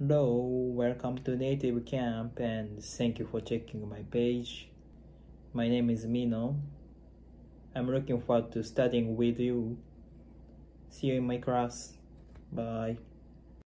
Hello, welcome to Native Camp and thank you for checking my page. My name is Mino. I'm looking forward to studying with you. See you in my class. Bye.